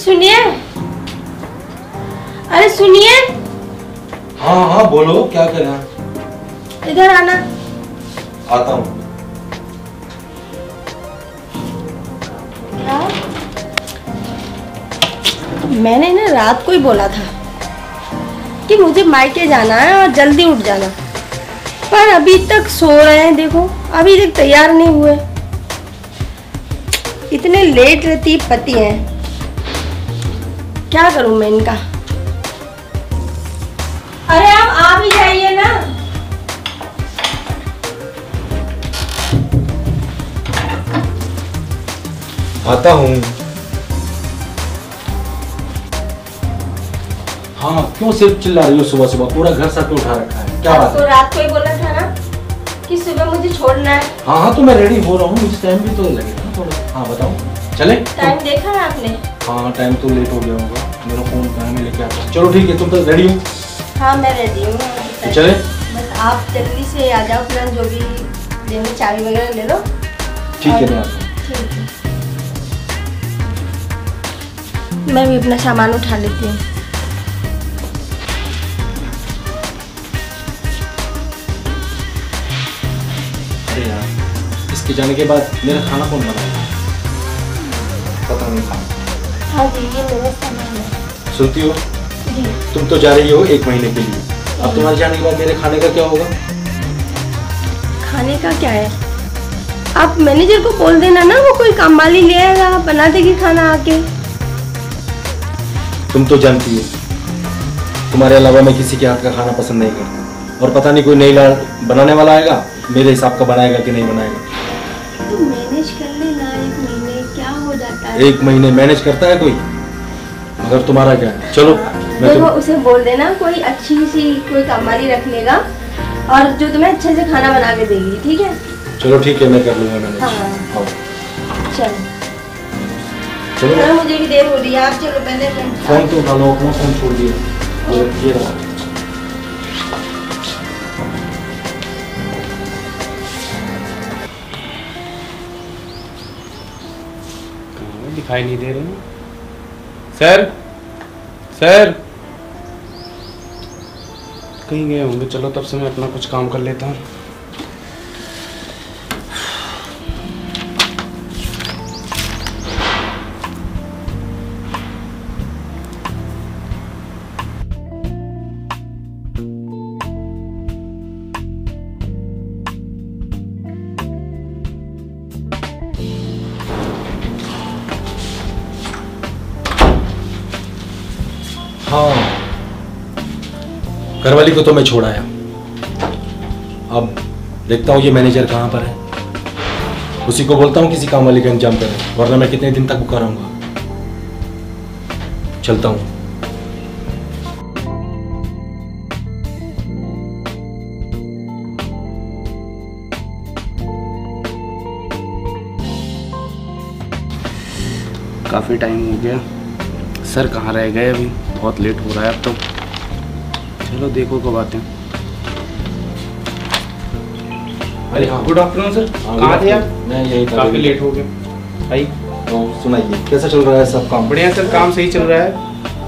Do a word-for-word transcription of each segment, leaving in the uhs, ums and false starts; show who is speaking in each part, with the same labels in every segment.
Speaker 1: सुनिए, अरे सुनिए।
Speaker 2: हाँ हाँ बोलो, क्या करना?
Speaker 1: इधर आना।
Speaker 2: आता हूँ।
Speaker 1: मैंने ना रात को ही बोला था कि मुझे मायके जाना है और जल्दी उठ जाना, पर अभी तक सो रहे हैं। देखो अभी तक तैयार नहीं हुए। इतने लेट रहती पति हैं, क्या करूं मैं इनका? अरे आप आ भी जाइए ना।
Speaker 2: आता हूँ। हाँ क्यों सिर्फ चिल्ला रही हो सुबह सुबह? पूरा घर सर पे उठा रखा है, क्या बात है?
Speaker 1: तो रात को ही बोला था ना कि सुबह मुझे छोड़ना है।
Speaker 2: हाँ हाँ तो मैं रेडी हो रहा हूँ, मुझे टाइम भी तो लगेगा ना थोड़ा। हाँ बताओ, चले?
Speaker 1: टाइम देखा है आपने?
Speaker 2: हाँ टाइम तो लेट हो गया होगा, मेरा फोन कहाँ में लेके आता। चलो ठीक है, तुम तो रेडी हो?
Speaker 1: हाँ मैं रेडी हूँ।
Speaker 2: तो चले?
Speaker 1: बस आप जल्दी से आ जाओ, अपना जो भी लेना चाबी वगैरह ले लो।
Speaker 2: ठीक है मैं आता हूँ।
Speaker 1: ठीक है, मैं भी अपना सामान उठा लेती हूँ।
Speaker 2: अरे यार, इसके जाने के बाद मेरा खाना कौन बनाएगा? पता नहीं खाना।
Speaker 1: हाँ जी, ये मेरा सामान है।
Speaker 2: सुनती हो?
Speaker 1: जी।
Speaker 2: तुम तो जा रही हो एक महीने के लिए, अब तुम्हारे जाने के बाद मेरे खाने का क्या होगा?
Speaker 1: खाने का क्या है? आप मैनेजर को बोल देना ना, वो कोई काम वाली ले आएगा, बना देगी खाना आके।
Speaker 2: तुम तो जानती हो तुम्हारे अलावा मैं किसी के हाथ का खाना पसंद नहीं करता, और पता नहीं कोई नई लाड़ बनाने वाला आएगा, मेरे हिसाब का बनाएगा कि नहीं बनाएगा।
Speaker 1: तो मैनेज कर लेना, एक महीने क्या हो जाता है?
Speaker 2: एक महीने मैनेज करता है कोई? मगर तुम्हारा क्या है? चलो मैं
Speaker 1: देखो
Speaker 2: तुम...
Speaker 1: उसे बोल देना कोई अच्छी सी कोई कामवाली रख लेगा और जो तुम्हें अच्छे से खाना बना के देगी, ठीक है?
Speaker 2: चलो ठीक है, मैं कर लूंगा मैनेज।
Speaker 1: हाँ।
Speaker 2: आओ।
Speaker 1: चलो
Speaker 2: चलो
Speaker 1: चलो, मुझे भी देर हो रही है, आप चलो पहले। मैं
Speaker 2: फोन तो उठा लो, अपना फोन छोड़ दिए। ये रहा।
Speaker 3: दिखाई नहीं दे रहे हैं सर। सर कहीं गए होंगे, चलो तब से मैं अपना कुछ काम कर लेता हूँ।
Speaker 2: हाँ घरवाली को तो मैं छोड़ आया, अब देखता हूँ ये मैनेजर कहाँ पर है, उसी को बोलता हूँ किसी काम वाले का इंतजाम करे, वरना मैं कितने दिन तक भूखा रहूंगा। चलता हूँ।
Speaker 3: काफ़ी टाइम हो गया, सर कहाँ रह गए? अभी बहुत लेट हो रहा है अब तो। चलो देखो कब आते हैं। अरे हाँ, गुड आफ्टरनून सर। कहाँ थे आप?
Speaker 2: मैं यही था,
Speaker 3: काफ़ी लेट हो गए भाई।
Speaker 2: तो सुनाइए कैसा चल रहा है सब काम?
Speaker 3: बढ़िया सर, काम सही चल रहा है।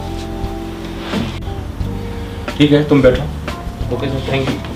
Speaker 2: ठीक है तुम बैठो।
Speaker 3: Okay sir, thank you.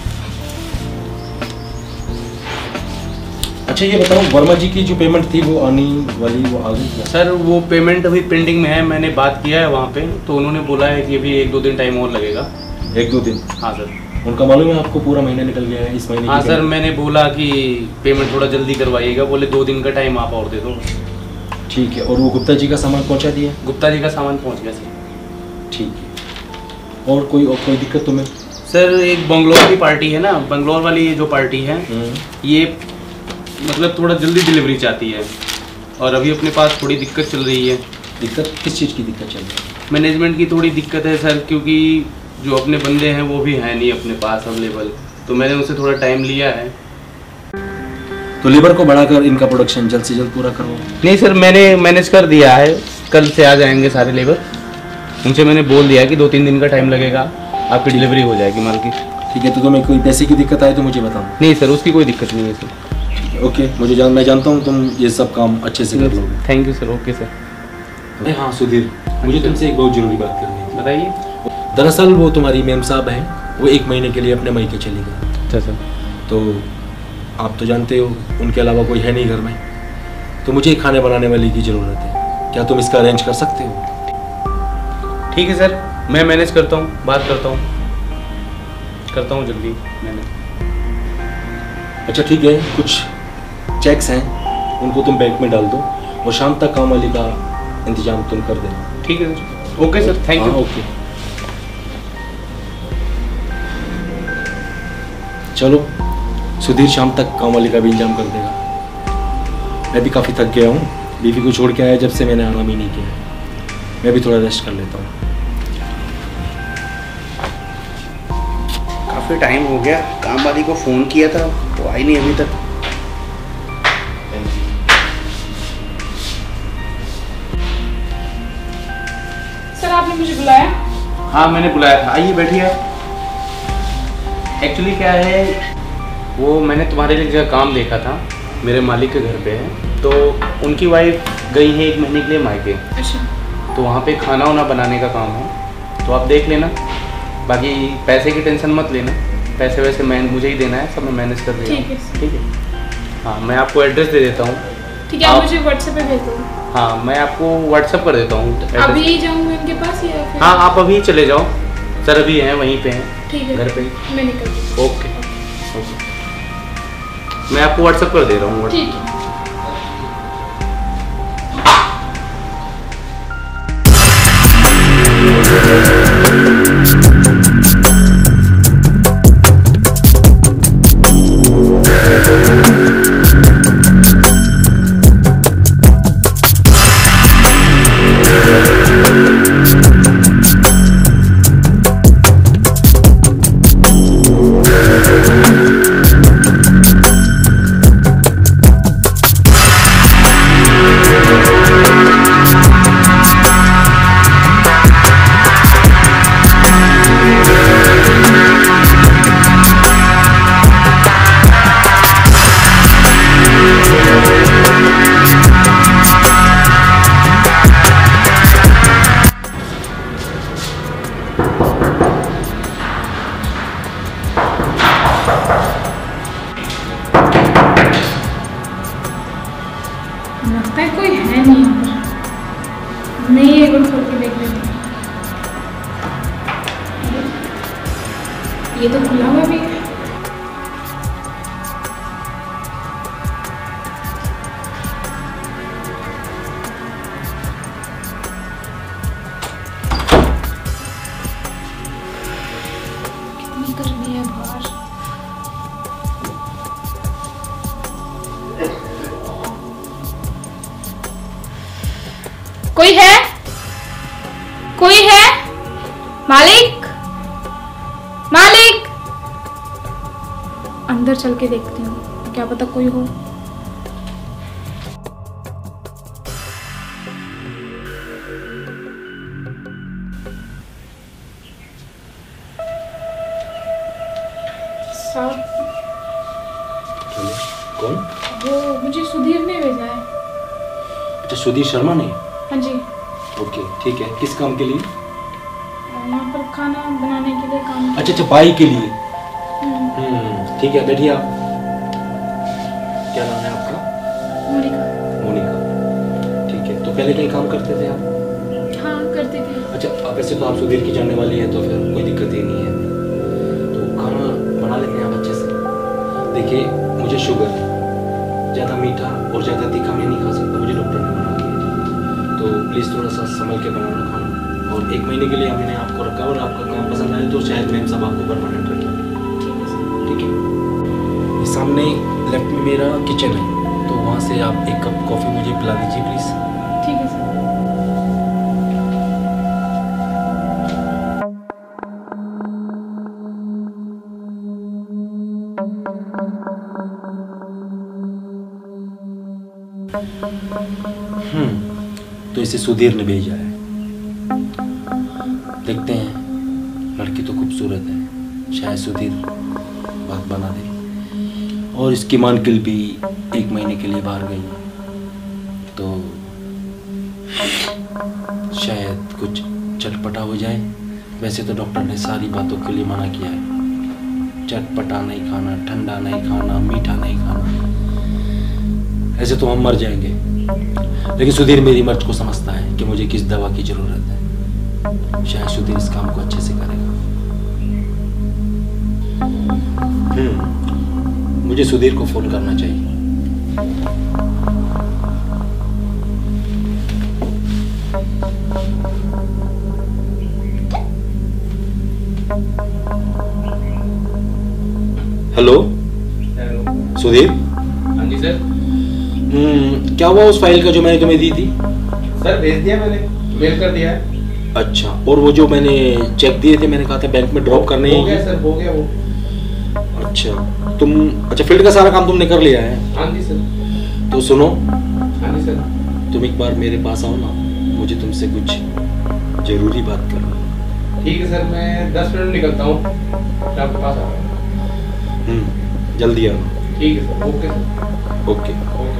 Speaker 2: अच्छा ये बताओ, वर्मा जी की जो पेमेंट थी वो आने वाली, वो आ गई?
Speaker 3: सर वो पेमेंट अभी पेंडिंग में है, मैंने बात किया है वहाँ पे, तो उन्होंने बोला है कि अभी एक दो दिन टाइम और लगेगा।
Speaker 2: एक दो दिन?
Speaker 3: हाँ सर।
Speaker 2: उनका मालूम है आपको पूरा महीना निकल गया है इस महीने?
Speaker 3: हाँ सर, मैंने बोला कि पेमेंट थोड़ा जल्दी करवाइएगा, बोले दो दिन का टाइम आप और दे दो।
Speaker 2: ठीक है, और वो गुप्ता जी का सामान पहुँचा दिया?
Speaker 3: गुप्ता जी का सामान पहुँच गया सर।
Speaker 2: ठीक है, और कोई और कोई दिक्कत तुम्हें?
Speaker 3: सर एक बंगलोर की पार्टी है ना, बंगलोर वाली जो पार्टी है ये मतलब थोड़ा जल्दी डिलीवरी चाहती है, और अभी अपने पास थोड़ी दिक्कत चल रही है।
Speaker 2: दिक्कत किस चीज़ की दिक्कत चल रही है?
Speaker 3: मैनेजमेंट की थोड़ी दिक्कत है सर, क्योंकि जो अपने बंदे हैं वो भी हैं नहीं अपने पास अवेलेबल, तो मैंने उनसे थोड़ा टाइम लिया है।
Speaker 2: तो लेबर को बढ़ाकर इनका प्रोडक्शन जल्द से जल्द पूरा करो।
Speaker 3: नहीं सर, मैंने मैनेज कर दिया है, कल से आ जाएंगे सारे लेबर। उनसे मैंने बोल दिया कि दो तीन दिन का टाइम लगेगा, आपकी डिलीवरी हो जाएगी माल की।
Speaker 2: ठीक है, तो तुम्हें कोई पैसे की दिक्कत आए तो मुझे बताओ।
Speaker 3: नहीं सर, उसकी कोई दिक्कत नहीं है सर।
Speaker 2: ओके, मुझे जान मैं जानता हूँ तुम ये सब काम अच्छे से कर लोगे।
Speaker 3: Thank you sir. Okay sir.
Speaker 2: अरे हाँ सुधीर, मुझे तुमसे एक बहुत जरूरी बात करनी है।
Speaker 3: बताइए।
Speaker 2: दरअसल वो तुम्हारी मेम साहब हैं, वो एक महीने के लिए अपने मायके चली गई।
Speaker 3: अच्छा सर।
Speaker 2: तो आप तो जानते हो उनके अलावा कोई है नहीं घर में, तो मुझे खाने बनाने वाली की ज़रूरत है। क्या तुम इसका अरेंज कर सकते हो?
Speaker 3: ठीक है सर, मैं मैनेज करता हूँ, बात करता हूँ करता हूँ जल्दी मैनेज।
Speaker 2: अच्छा ठीक है, कुछ चेक्स हैं उनको तुम बैंक में डाल दो और शाम तक काम वाली का इंतजाम तुम कर देना।
Speaker 3: ठीक है sir. Okay sir, thank you.
Speaker 2: Okay चलो, सुधीर शाम तक काम वाली का भी इंतजाम कर देगा। मैं भी काफ़ी थक गया हूँ, बीवी को छोड़ के आया जब से मैंने आराम ही नहीं किया। मैं भी थोड़ा रेस्ट कर लेता हूँ।
Speaker 3: काफ़ी टाइम हो गया, काम वाली को फ़ोन किया था, वो आई नहीं अभी तक।
Speaker 4: सर आपने मुझे बुलाया?
Speaker 3: हाँ मैंने बुलाया था, आइए बैठिए आप। एक्चुअली क्या है, वो मैंने तुम्हारे लिए जगह काम देखा था, मेरे मालिक के घर पे है, तो उनकी वाइफ गई है एक महीने के लिए मायके।
Speaker 4: अच्छा।
Speaker 3: तो वहाँ पे खाना वाना बनाने का काम है, तो आप देख लेना। बाकी पैसे की टेंशन मत लेना, पैसे वैसे मैं मुझे ही देना है, सब मैं मैनेज कर देगा।
Speaker 4: ठीक है।
Speaker 3: ठीक है। हाँ मैं आपको एड्रेस दे देता हूँ।
Speaker 4: ठीक है, आप मुझे व्हाट्सएप पे भेज दो।
Speaker 3: हाँ मैं आपको व्हाट्सएप कर देता हूँ।
Speaker 4: अभी जाऊँगा उनके पास या फिर?
Speaker 3: हाँ आप अभी चले जाओ, सर अभी हैं वहीं पे हैं।
Speaker 4: ठीक है,
Speaker 3: घर पे ही।
Speaker 4: मैं निकलती हूँ।
Speaker 3: ओके ओके, मैं आपको व्हाट्सएप कर दे रहा हूँ।
Speaker 4: ठीक है। लगता है कोई है नहीं यहाँ पर। मैं ये एक बार खोल के देख लेती हूँ। ये तो खुला हुआ भी है। कितनी गर्मी है बाहर। कोई है? कोई है? मालिक? मालिक? अंदर चल के देखती हूँ, क्या पता कोई हो। साहब,
Speaker 2: कौन?
Speaker 4: वो मुझे सुधीर ने भेजा है।
Speaker 2: अच्छा सुधीर शर्मा ने?
Speaker 4: हाँ जी।
Speaker 2: ओके ठीक है, किस काम के लिए?
Speaker 4: यहाँ पर खाना बनाने के लिए काम।
Speaker 2: अच्छा अच्छा, बाई के लिए।
Speaker 4: हम्म,
Speaker 2: हम्म ठीक है, बैठिए आप। क्या नाम है आपका?
Speaker 4: मोनिका।
Speaker 2: मोनिका। ठीक है, तो पहले कहीं काम करते थे आप?
Speaker 4: हाँ करती थी।
Speaker 2: अच्छा, अब वैसे तो आप सुधीर की जानने वाली है तो फिर कोई दिक्कत ही नहीं है। तो खाना बना लेते हैं आप अच्छे से। देखिए मुझे शुगर, ज़्यादा मीठा और ज़्यादा तीखा मैं नहीं खा सकता, मुझे डॉक्टर ने मना किया। तो प्लीज़ थोड़ा सा संभल के बनाना खाना। और एक महीने के लिए मैंने आपको रखा और आपका काम पसंद आए तो शायद मैम सब आपको परमानेंट रखें। ठीक है, ये सामने लेफ्ट में मेरा किचन है, तो वहाँ से आप एक कप कॉफ़ी मुझे पिला दीजिए प्लीज़।
Speaker 4: ठीक है सर।
Speaker 2: हम्म तो इसे सुधीर ने भेजा है। देखते हैं, लड़की तो खूबसूरत है, शायद सुधीर बात बना दे। और इसकी मानकिल भी एक महीने के लिए बाहर गई, तो शायद कुछ चटपटा हो जाए। वैसे तो डॉक्टर ने सारी बातों के लिए मना किया है, चटपटा नहीं खाना, ठंडा नहीं खाना, मीठा नहीं खाना। ऐसे तो हम मर जाएंगे, लेकिन सुधीर मेरी मर्ज को समझता है कि मुझे किस दवा की जरूरत है। शायद सुधीर इस काम को अच्छे से करेगा। हम्म मुझे सुधीर को फोन करना चाहिए। Hello
Speaker 3: hello.
Speaker 2: सुधीर।
Speaker 3: हाँ जी सर।
Speaker 2: हम्म क्या हुआ उस फाइल का जो मैंने तुम्हें दी थी?
Speaker 3: सर भेज दिया मैंने, मेल कर दिया है।
Speaker 2: अच्छा, और वो जो मैंने चेक दिए थे, मैंने कहा था बैंक में ड्रॉप करने
Speaker 3: हो गया सर, हो गया वो।
Speaker 2: अच्छा तुम अच्छा फील्ड का सारा काम तुमने कर लिया है?
Speaker 3: हाँ जी सर।
Speaker 2: तो सुनो,
Speaker 3: हाँ जी सर।
Speaker 2: तुम एक बार मेरे पास आओ ना, मुझे तुमसे कुछ जरूरी बात करनी।
Speaker 3: ठीक है सर, मैं दस मिनट निकलता हूँ, मैं आपके पास आ रहा हूँ।
Speaker 2: हम्म जल्दी आओ।
Speaker 3: ठीक है sir, okay sir.
Speaker 2: Okay
Speaker 3: okay.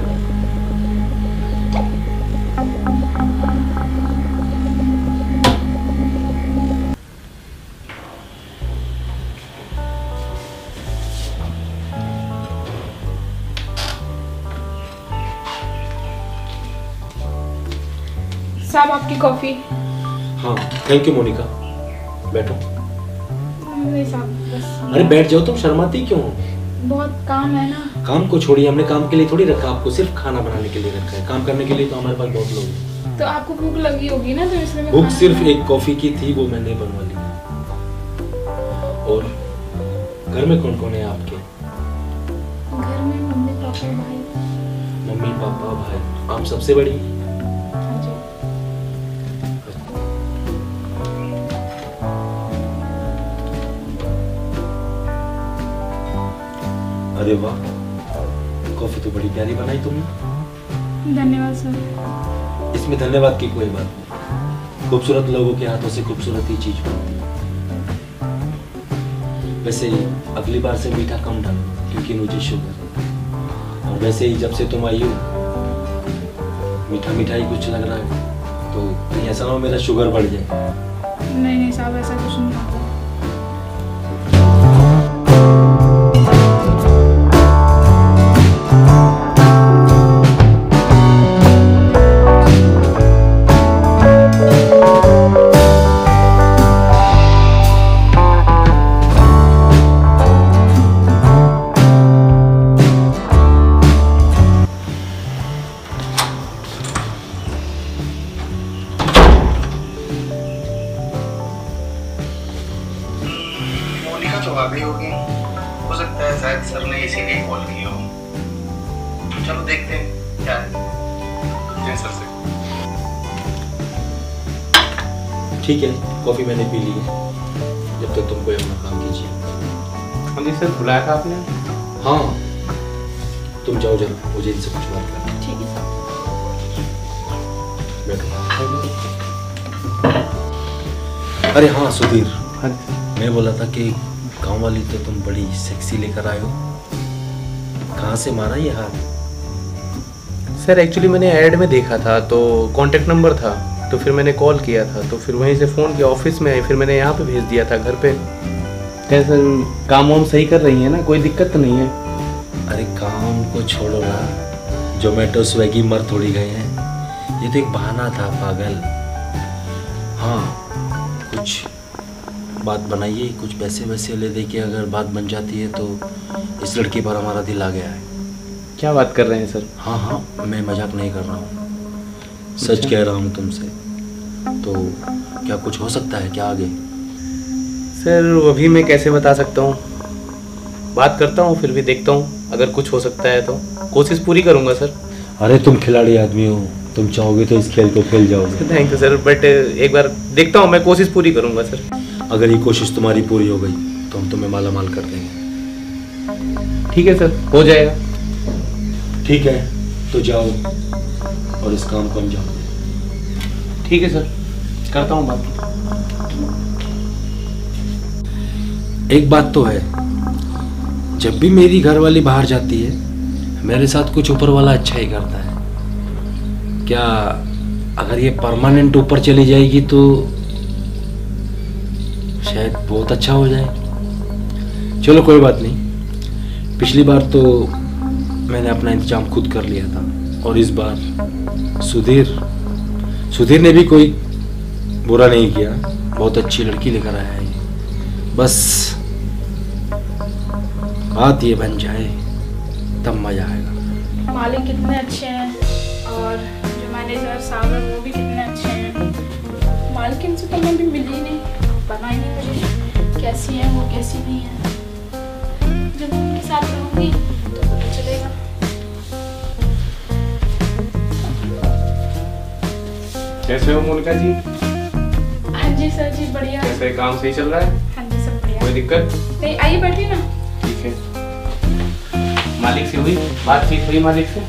Speaker 4: साहब आपकी कॉफी।
Speaker 2: हाँ थैंक यू मोनिका, बैठो।
Speaker 4: नहीं साहब बस।
Speaker 2: अरे बैठ जाओ, तुम शर्माती क्यों हो?
Speaker 4: बहुत काम है ना।
Speaker 2: काम को छोड़िए, हमने काम के लिए थोड़ी रखा आपको, सिर्फ खाना बनाने के लिए रखा है। काम करने के लिए तो हमारे पास बहुत लोग हैं।
Speaker 4: तो आपको भूख लगी होगी ना, तो इसलिए मैं
Speaker 2: भूख
Speaker 4: खाना-
Speaker 2: सिर्फ एक कॉफी की थी, वो मैंने बनवा ली। और घर में कौन कौन है आपके?
Speaker 4: घर में मम्मी पापा भाई।
Speaker 2: मम्मी पापा भाई, आप सबसे बड़ी?
Speaker 4: हाँ जी।
Speaker 2: अरे वाह, कॉफी तो बड़ी प्यारी बनाई तुमने।
Speaker 4: धन्यवाद सर।
Speaker 2: इसमें धन्यवाद की कोई बात नहीं, खूबसूरत लोगों के हाथों से खूबसूरत ही चीज बनती है। वैसे ही अगली बार से मीठा कम डालो, क्योंकि मुझे शुगर है। और वैसे ही जब से तुम आई हो, मीठा मीठा ही कुछ लग रहा है, तो कहीं ऐसा ना हो मेरा शुगर बढ़ जाए।
Speaker 4: नहीं नहीं साहब, ऐसा कुछ नहीं होता।
Speaker 5: तो आ गई होगी, हो सकता है शायद सर ने इसीलिए कॉल किया हो। चलो देखते हैं क्या है। पूछते हैं सर से।
Speaker 2: ठीक है, कॉफी मैंने पी ली है, जब तक तुम कोई अपना काम कीजिए।
Speaker 3: हाँ जी सर, बुलाया था आपने?
Speaker 2: हाँ तुम जाओ जरा, मुझे इनसे कुछ बात करना है।
Speaker 1: ठीक है साहब।
Speaker 2: बैठो। अरे हाँ सुधीर,
Speaker 3: हाँ
Speaker 2: मैं बोला था कि गांव वाली तो तुम बड़ी सेक्सी लेकर आए हो, कहाँ से मारा ये हाथ?
Speaker 3: सर, एक्चुअली मैंने ऐड में देखा था, तो कांटेक्ट नंबर था, तो फिर मैंने कॉल किया था, तो फिर वहीं से फ़ोन किया, ऑफिस में आई, फिर मैंने यहाँ पे भेज दिया था घर पे। कैसे काम वाम सही कर रही है ना, कोई दिक्कत तो नहीं है?
Speaker 2: अरे काम को छोड़ो ना, जोमेटो स्विगी मर थोड़ी गए हैं, ये तो एक बहाना था पागल। हाँ कुछ बात बनाइए, कुछ पैसे वैसे ले दे के अगर बात बन जाती है तो इस लड़की पर हमारा दिल आ गया है।
Speaker 3: क्या बात कर रहे हैं सर?
Speaker 2: हाँ हाँ मैं मजाक नहीं कर रहा हूँ, सच कह रहा हूँ तुमसे। तो क्या कुछ हो सकता है क्या आगे?
Speaker 3: सर अभी मैं कैसे बता सकता हूँ, बात करता हूँ फिर भी देखता हूँ, अगर कुछ हो सकता है तो कोशिश पूरी करूँगा सर।
Speaker 2: अरे तुम खिलाड़ी आदमी हो, तुम चाहोगे तो इस खेल को खेल जाओगे।
Speaker 3: थैंक यू सर, बट एक बार देखता हूँ, मैं कोशिश पूरी करूँगा सर।
Speaker 2: अगर ये कोशिश तुम्हारी पूरी हो गई तो हम तुम्हें माला माल कर देंगे।
Speaker 3: ठीक है सर, हो जाएगा।
Speaker 2: ठीक है तो जाओ और इस काम को अंजाम दो।
Speaker 3: ठीक है सर, करता हूँ बात।
Speaker 2: एक बात तो है, जब भी मेरी घरवाली बाहर जाती है मेरे साथ कुछ ऊपर वाला अच्छा ही करता है। क्या अगर ये परमानेंट ऊपर चली जाएगी तो शायद बहुत अच्छा हो जाए। चलो कोई बात नहीं, पिछली बार तो मैंने अपना इंतजाम खुद कर लिया था और इस बार सुधीर सुधीर ने भी कोई बुरा नहीं किया, बहुत अच्छी लड़की लेकर आया है। बस बात ये बन जाए तब मजा आएगा।
Speaker 4: मालिक कितने अच्छे हैं और जो मैनेजर साहब हैं वो भी कितने अच्छे हैं। मालकिन से तो मैं भी मिली नहीं, पता ही नहीं मुझे कैसी है वो कैसी नहीं है। जब उनके साथ रहूंगी तो पता चलेगा।
Speaker 3: कैसे हो मोनिका जी?
Speaker 4: हाँ जी सर जी बढ़िया।
Speaker 3: कैसे काम सही चल रहा है?
Speaker 4: हाँ जी सब बढ़िया।
Speaker 3: कोई दिक्कत
Speaker 4: नहीं, आइए बैठिए ना।
Speaker 3: ठीक है। मालिक से हुई बातचीत? हुई मालिक से?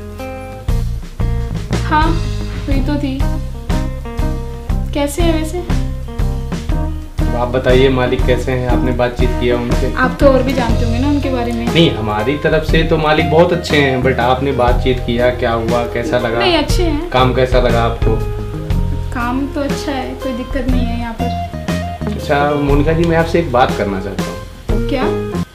Speaker 4: हाँ हुई तो थी। कैसे है वैसे?
Speaker 3: आप बताइए मालिक कैसे हैं? आपने बातचीत किया उनसे?
Speaker 4: आप तो और भी जानते होंगे ना उनके बारे में।
Speaker 3: नहीं, हमारी तरफ से तो मालिक बहुत अच्छे हैं, बट आपने बातचीत किया, क्या हुआ, कैसा लगा?
Speaker 4: नहीं अच्छे हैं।
Speaker 3: काम कैसा लगा आपको?
Speaker 4: काम तो अच्छा है, कोई दिक्कत नहीं है यहाँ पर।
Speaker 3: अच्छा मोनिका जी, मैं आपसे एक बात करना चाहता हूँ।
Speaker 4: क्या?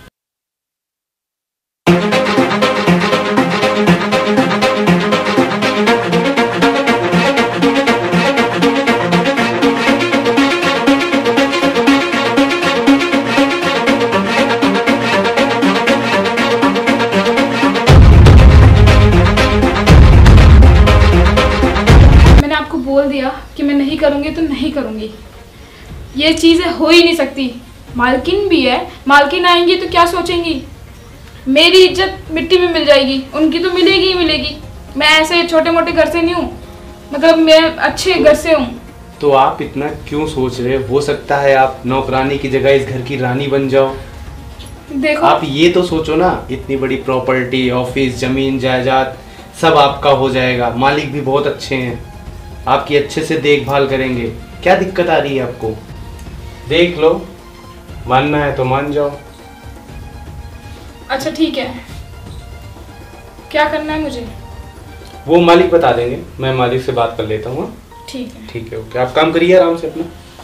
Speaker 4: बोल दिया कि मैं नहीं करूंगी तो नहीं करूंगी। ये चीजें हो ही नहीं सकती। मालकिन भी है, मालकिन आएंगी तो क्या सोचेंगी? मेरी इज्जत मिट्टी में मिल जाएगी, उनकी तो मिलेगी ही मिलेगी। मैं ऐसे छोटे मोटे घर से नहीं हूँ, मतलब मैं अच्छे घर से हूँ।
Speaker 3: तो आप इतना क्यों सोच रहे? हो सकता है आप नौकरानी की जगह इस घर की रानी बन जाओ।
Speaker 4: देखो
Speaker 3: आप ये तो सोचो ना, इतनी बड़ी प्रॉपर्टी, ऑफिस, जमीन जायदाद सब आपका हो जाएगा। मालिक भी बहुत अच्छे हैं, आपकी अच्छे से देखभाल करेंगे। क्या दिक्कत आ रही है आपको? देख लो, मानना है तो मान जाओ।
Speaker 4: अच्छा ठीक है, क्या करना है मुझे?
Speaker 3: वो मालिक बता देंगे, मैं मालिक से बात कर लेता हूँ।
Speaker 4: ठीक है
Speaker 3: ठीक है, ओके। आप काम करिए आराम से अपना।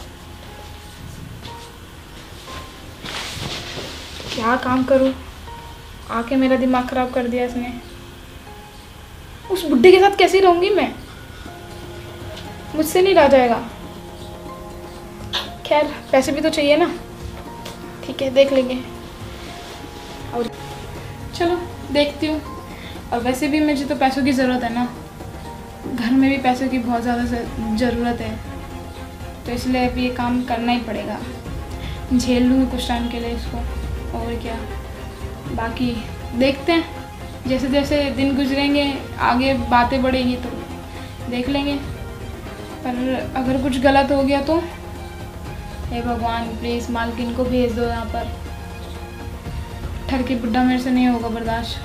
Speaker 4: क्या काम करूं? आके मेरा दिमाग खराब कर दिया इसने। उस बुड्ढे के साथ कैसे रहूंगी मैं? मुझसे नहीं रहा जाएगा। खैर पैसे भी तो चाहिए ना। ठीक है देख लेंगे। और चलो देखती हूँ। और वैसे भी मुझे तो पैसों की ज़रूरत है ना, घर में भी पैसों की बहुत ज़्यादा ज़रूरत है, तो इसलिए अब ये काम करना ही पड़ेगा। झेल लूँगी कुछ टाइम के लिए इसको, और क्या। बाकी देखते हैं, जैसे जैसे दिन गुजरेंगे आगे बातें बढ़ेंगी तो देख लेंगे। पर अगर कुछ गलत हो गया तो हे भगवान प्लीज़ मालकिन को भेज दो यहाँ पर। ठरकी बुड्ढा मेरे से नहीं होगा बर्दाश्त।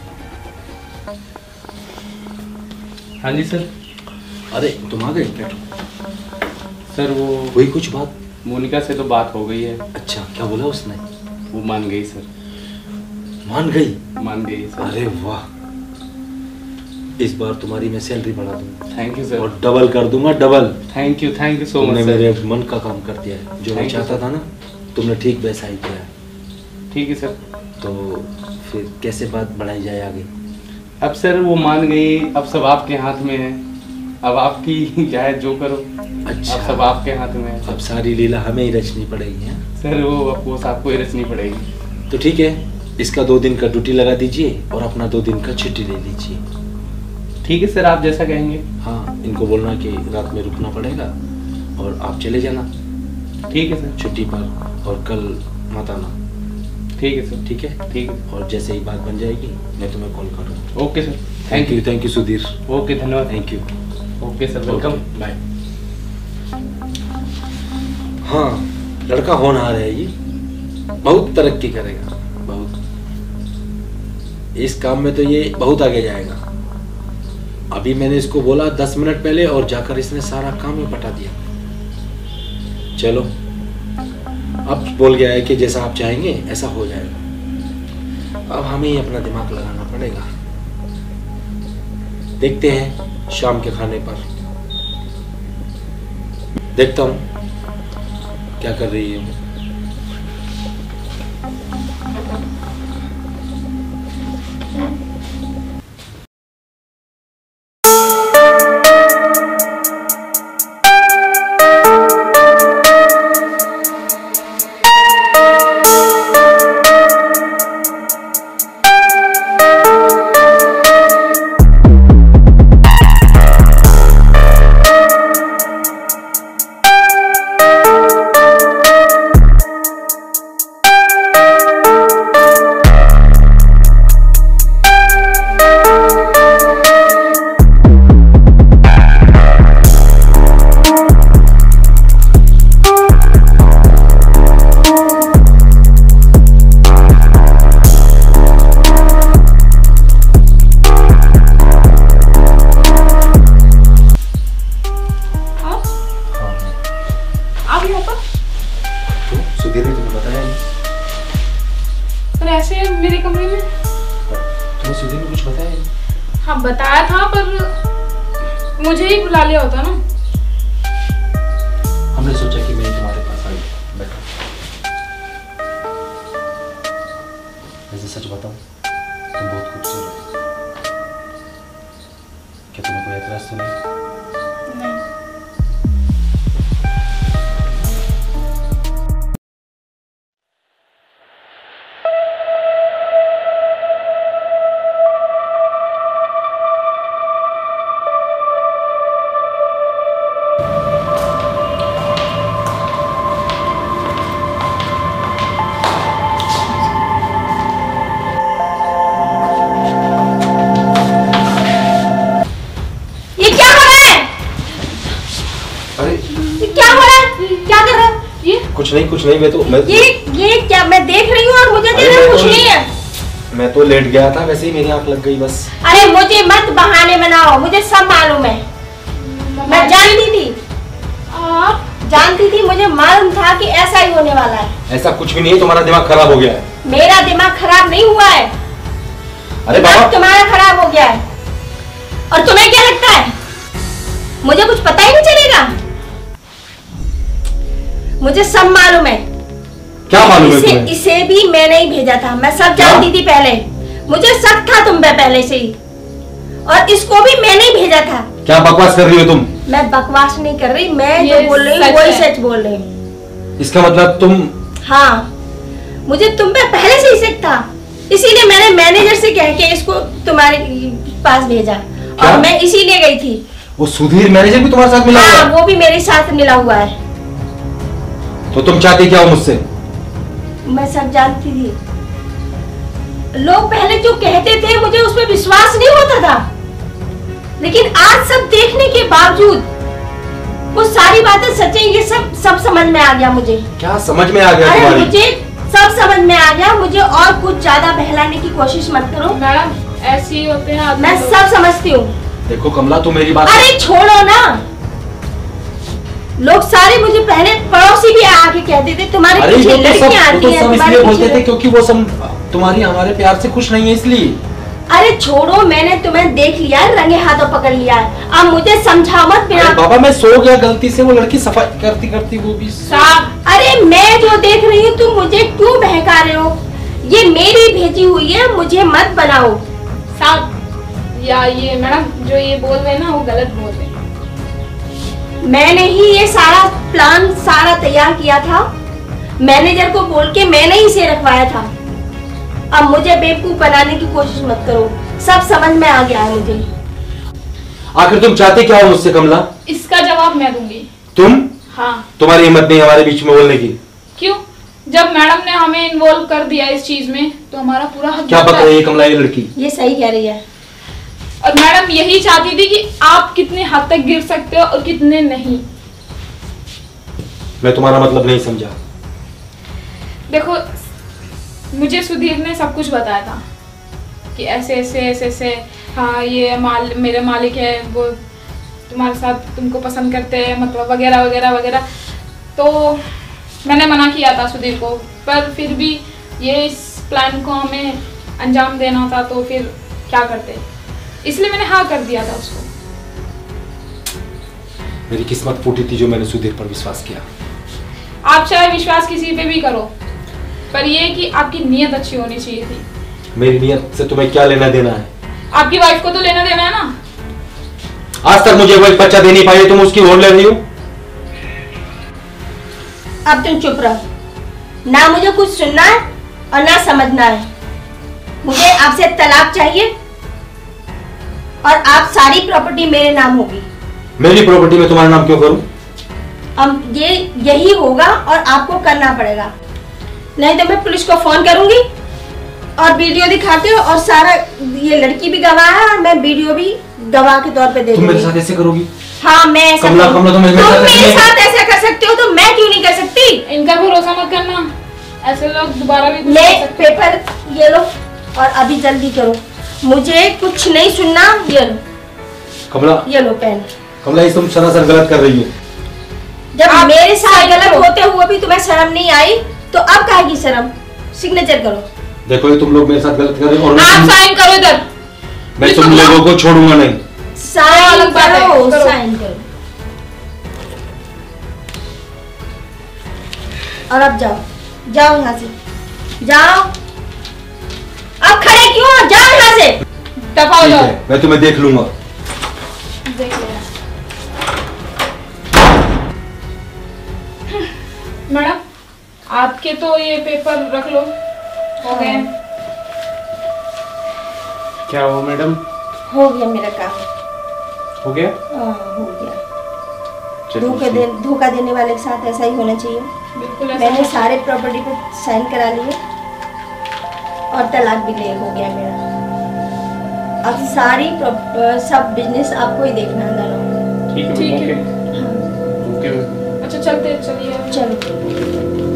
Speaker 3: हाँ जी सर।
Speaker 2: अरे तुम आ गए? बैठो।
Speaker 3: सर वो
Speaker 2: वही कुछ बात?
Speaker 3: मोनिका से तो बात हो गई है।
Speaker 2: अच्छा, क्या बोला उसने?
Speaker 3: वो मान गई सर।
Speaker 2: मान गई?
Speaker 3: मान गई सर।
Speaker 2: अरे वाह, इस बार तुम्हारी मैं सैलरी बढ़ा दूंगा।
Speaker 3: Thank you sir.
Speaker 2: और डबल कर दूंगा, double.
Speaker 3: Thank you, thank you so much.
Speaker 2: तुमने मेरे मन का काम कर दिया है, जो मैं
Speaker 3: Thank you,
Speaker 2: चाहता
Speaker 3: sir.
Speaker 2: था ना, तुमने ठीक वैसा ही किया है।
Speaker 3: ठीक है सर।
Speaker 2: तो फिर कैसे बात बढ़ाई जाए आगे?
Speaker 3: अब सर वो मान गई, अब सब आपके हाथ में है। अब आपकी चाहे जो करो,
Speaker 2: अच्छा,
Speaker 3: अब सब आपके हाथ में है।
Speaker 2: अब सारी लीला हमें ही रचनी पड़ेगी है?
Speaker 3: सर वो अफकोर्स आपको ही रचनी पड़ेगी।
Speaker 2: तो ठीक है, इसका दो दिन का ड्यूटी लगा दीजिए और अपना दो दिन का छुट्टी ले लीजिए।
Speaker 3: ठीक है सर, आप जैसा कहेंगे।
Speaker 2: हाँ, इनको बोलना कि रात में रुकना पड़ेगा और आप चले जाना।
Speaker 3: ठीक है सर।
Speaker 2: छुट्टी पर, और कल मत आना।
Speaker 3: ठीक है सर।
Speaker 2: ठीक है?
Speaker 3: ठीक है।
Speaker 2: और जैसे ही बात बन जाएगी मैं तुम्हें कॉल करूँगा।
Speaker 3: Okay sir.
Speaker 2: Thank you, thank you Sudhir.
Speaker 3: Okay धन्यवाद।
Speaker 2: Thank you.
Speaker 3: Okay sir, welcome.
Speaker 2: Bye. हाँ, लड़का होनहार है ये, बहुत तरक्की करेगा, बहुत। इस काम में तो ये बहुत आगे जाएगा। अभी मैंने इसको बोला दस मिनट पहले और जाकर इसने सारा काम ही पटा दिया। चलो, अब बोल गया है कि जैसा आप चाहेंगे ऐसा हो जाएगा। अब हमें ही अपना दिमाग लगाना पड़ेगा। देखते हैं शाम के खाने पर देखता हूँ क्या कर रही है वो। सुधीर ने तुम्हें बताया नहीं?
Speaker 4: पर ऐसे मेरे कमरे में
Speaker 2: तुम्हें सुधीर ने कुछ बताया नहीं?
Speaker 4: हाँ बताया था, पर मुझे ही बुला लिया होता ना।
Speaker 2: हमने सोचा कि मैं तुम्हारे पास आई बैठा। वैसे सच बताऊं, तुम बहुत खूबसूरत हो। क्या तुम्हें कोई एतराज तो नहीं? कुछ नहीं कुछ नहीं मैं तो मैं
Speaker 1: ये ये क्या मैं देख रही हूँ और मुझे दे रहे कुछ नहीं है।
Speaker 2: मैं तो लेट गया था, वैसे ही मेरी आंख लग गई बस।
Speaker 1: अरे मुझे मत बहाने बनाओ, मुझे सब मालूम है। मैं जानती थी, आप जानती थी, मुझे मालूम था कि ऐसा ही होने वाला है।
Speaker 2: ऐसा कुछ भी नहीं है, तुम्हारा दिमाग खराब हो गया है।
Speaker 1: मेरा दिमाग खराब नहीं हुआ है,
Speaker 2: अरे बाबा
Speaker 1: तुम्हारा खराब हो गया है। और तुम्हें क्या लगता है मुझे कुछ पता ही नहीं चलेगा? मुझे सब मालूम है।
Speaker 2: क्या मालूम है तुम्हें?
Speaker 1: इसे भी मैंने ही भेजा था, मैं सब जानती थी पहले। मुझे शक था तुम पे पहले से ही, और इसको भी मैंने ही भेजा था।
Speaker 2: क्या बकवास कर रही हो तुम?
Speaker 1: मैं बकवास नहीं कर रही, मैं जो बोल रही हूँ वही सच बोल रही हूँ।
Speaker 2: इसका मतलब तुम?
Speaker 1: हाँ, मुझे तुम पे पहले से ही शक था, इसीलिए मैंने मैनेजर से कह के इसको तुम्हारे पास भेजा। और मैं इसीलिए गई थी।
Speaker 2: वो सुधीर मैनेजर भी तुम्हारे साथ मिला हुआ है?
Speaker 1: हाँ, वो भी मेरे साथ मिला हुआ है।
Speaker 2: तो तुम चाहती क्या हो मुझसे?
Speaker 1: मैं सब जानती थी। लोग पहले जो कहते थे मुझे उस पर विश्वास नहीं होता था, लेकिन आज सब देखने के बावजूद वो सारी बातें सच है, ये सब सब समझ में आ गया मुझे।
Speaker 2: क्या समझ में आ गया
Speaker 1: अरे
Speaker 2: तुम्हारी?
Speaker 1: मुझे सब समझ में आ गया। मुझे और कुछ ज्यादा बहलाने की कोशिश मत करो।
Speaker 4: मैडम ऐसे ही होते हैं,
Speaker 1: मैं सब समझती हूँ।
Speaker 2: देखो कमला, तू मेरी बात।
Speaker 1: अरे छोड़ो ना, लोग सारे मुझे पहले पड़ोसी भी आके कहते थे तुम्हारे पीछे लड़कियां आती हैं,
Speaker 2: इसलिए बोलते थे क्योंकि वो सब तुम्हारी हमारे प्यार से खुश नहीं है इसलिए।
Speaker 1: अरे छोड़ो, मैंने तुम्हें देख लिया, रंगे हाथों पकड़ लिया। अब मुझे समझाओ मत बिना।
Speaker 2: बाबा मैं सो गया गलती से, वो लड़की सफाई करती करती वो भी।
Speaker 1: साहब अरे मैं जो देख रही हूँ तुम मुझे क्यों बहका रहे हो? ये मेरी भेजी हुई है, मुझे मत बनाओ।
Speaker 4: साहब या ये मैडम जो ये बोल रहे हैं ना वो गलत बोल रहे हैं।
Speaker 1: मैंने ही ये सारा प्लान सारा तैयार किया था, मैनेजर को बोल के मैंने ही इसे रखवाया था। अब मुझे बेवकूफ बनाने की कोशिश मत करो, सब समझ में आ गया है मुझे।
Speaker 2: आखिर तुम चाहते क्या हो मुझसे कमला?
Speaker 4: इसका जवाब मैं दूंगी।
Speaker 2: तुम?
Speaker 4: हाँ।
Speaker 2: तुम्हारी हिम्मत नहीं हमारे बीच में बोलने की?
Speaker 4: क्यों? जब मैडम ने हमें इन्वॉल्व कर दिया इस चीज में तो हमारा पूरा हक।
Speaker 2: क्या पता है कमला ये लड़की?
Speaker 1: ये सही कह रही है।
Speaker 4: और मैडम यही चाहती थी कि आप कितने हद तक गिर सकते हो और कितने नहीं।
Speaker 2: मैं तुम्हारा मतलब नहीं समझा।
Speaker 4: देखो मुझे सुधीर ने सब कुछ बताया था कि ऐसे ऐसे ऐसे ऐसे हाँ ये माल मेरे मालिक है, वो तुम्हारे साथ तुमको पसंद करते हैं, मतलब वगैरह वगैरह वगैरह। तो मैंने मना किया था सुधीर को, पर फिर भी ये इस प्लान को हमें अंजाम देना था तो फिर क्या करते, इसलिए मैंने हाँ कर दिया था उसको।
Speaker 2: मेरी किस्मत फूटी थी जो मैंने सुधीर पर विश्वास किया।
Speaker 4: आप चाहे विश्वास किसी पे भी करो, पर ये कि आपकी नीयत अच्छी होनी चाहिए थी।
Speaker 2: मेरी नीयत से तुम्हें क्या लेना देना है?
Speaker 4: आपकी वाइफ को तो लेना देना है ना।
Speaker 2: आज तक मुझे वो बच्चा दे नहीं पाई, तुम उसकी होड़ ले रही हो।
Speaker 1: अब तुम चुप रहो, ना मुझे कुछ सुनना है और ना समझना है। मुझे आपसे तलाक चाहिए और आप सारी प्रॉपर्टी मेरे नाम होगी।
Speaker 2: मेरी प्रॉपर्टी में तुम्हारा नाम क्यों करूं?
Speaker 1: अब ये यही होगा और आपको करना पड़ेगा, नहीं तो मैं पुलिस को फोन करूंगी और वीडियो दिखाते हो और सारा ये लड़की भी गवाह है और मैं वीडियो भी गवाह के तौर पे दे
Speaker 2: तुम
Speaker 1: दूंगी।
Speaker 2: मेरे साथ ऐसे करोगी?
Speaker 1: हाँ मैं ऐसा
Speaker 2: कमला, कमला, तुम मेरे
Speaker 1: तुम
Speaker 2: साथ
Speaker 1: मेरे
Speaker 2: ऐसे
Speaker 1: साथ ऐसा कर सकते हो तो मैं क्यों नहीं कर सकती?
Speaker 4: इनका भरोसा मत करना, ऐसे लोग दोबारा भी कुछ
Speaker 1: ले
Speaker 4: कर सकते हैं।
Speaker 1: पेपर ये लो और अभी जल्दी करो, मुझे कुछ नहीं सुनना। ये लो
Speaker 2: कमला,
Speaker 1: ये लो पेन।
Speaker 2: कमला, ये तुम सरासर गलत कर रही हो।
Speaker 1: जब
Speaker 4: आप
Speaker 1: मेरे साथ
Speaker 4: साइन
Speaker 1: गलत
Speaker 4: करो।
Speaker 1: होते हुए भी तुम्हें शर्म नहीं आई तो अब काहे की शर्म? सिग्नेचर करो।
Speaker 2: देखो ये तुम लोग मेरे साथ गलत कर रहे हो और
Speaker 4: आप
Speaker 2: मैं,
Speaker 4: साइन करो इधर।
Speaker 2: मैं तुम लोगों को छोड़ूंगा नहीं।
Speaker 1: साइन
Speaker 4: अलग बात है,
Speaker 1: करो,
Speaker 4: करो।
Speaker 1: साइन करो। और अब जाओ, जाओ यहाँ से, जाओ। अब खड़े क्यों हो? जाओ यहाँ से।
Speaker 4: दफा हो
Speaker 2: ठीक
Speaker 4: जाओ।
Speaker 2: है, मैं तुम्हें देख लूंगा।
Speaker 4: देख लेना। मैडम, आपके तो ये पेपर रख लो, हो गए।
Speaker 3: क्या हुआ मैडम?
Speaker 1: हो गया मेरा काम।
Speaker 3: हो गया?
Speaker 1: हाँ, हो गया।
Speaker 3: चलिए,
Speaker 1: धोखा दे धोखा देने वाले के साथ ऐसा ही होना चाहिए।
Speaker 4: बिल्कुल ऐसा
Speaker 1: मैंने
Speaker 4: मत-
Speaker 1: सारे प्रॉपर्टी पे साइन करा लिए और तलाक भी ले हो गया मेरा। अब सारी प्रॉप- सब बिजनेस आपको ही देखना है दोनों।
Speaker 3: ठीक है
Speaker 4: ठीक
Speaker 3: ओके
Speaker 4: है।
Speaker 3: ओके।
Speaker 4: अच्छा चलते चलिए।
Speaker 1: चलो।